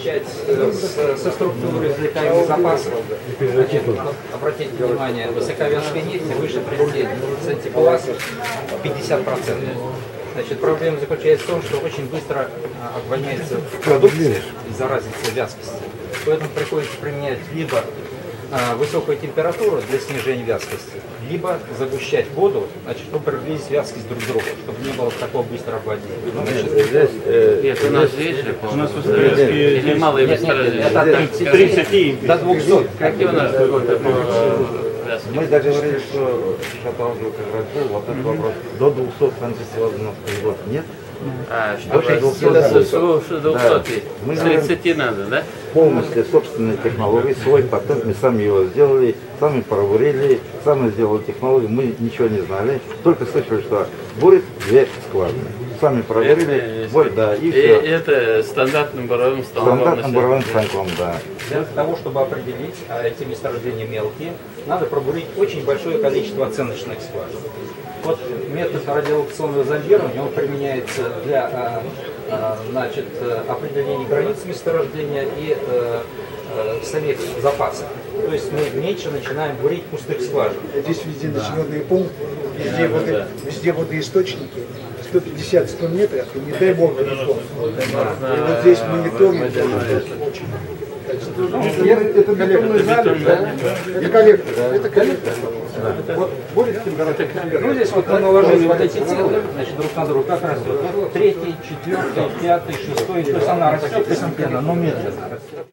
начать со структуры извлекаемых запасов. Значит, обратите внимание, высоковязкая нефть выше предельного центикласс 50%. Значит, проблема заключается в том, что очень быстро обводняется продукция из-за разницы вязкости. Поэтому приходится применять либо высокую температуру для снижения вязкости, либо загущать воду, значит, чтобы приблизить вязкость друг к другу, чтобы не было такого быстрого обводнения. Ну, это у нас здесь же, или малые месторождения? Это 30 до 200. Какие у нас какой-то мы договорились, что шаталка как раз был, вот этот вопрос. До 200 сантиметров в год нет. Больше 200 Мы 30 надо, да? полностью собственные технологии, свой патент, мы сами его сделали, сами проверили, сами сделали технологию, мы ничего не знали, только слышали, что будет 2 скважины. Сами проверили, да, и все. Это стандартным буровым станком. Стандартным буровым станком, да. Для того, чтобы определить, эти месторождения мелкие, надо пробурить очень большое количество оценочных скважин. Вот метод радиолокационного зондирования, он применяется для значит, определения границ месторождения и самих запасов. То есть мы меньше начинаем бурить пустых скважин. Здесь везде населенные пункты, везде водоисточники, 150-100 метров, и не дай бог телефон. И вот здесь мониторинг очень. Это бетонный залив, да? Это коллектор. Это коллектор. Вот будет температура. Ну здесь вот мы наложили вот эти целые, значит, друг на друга, как растет. 3-й, 4-й, 5-й, 6-й, то есть она растет постепенно, но медленно растет.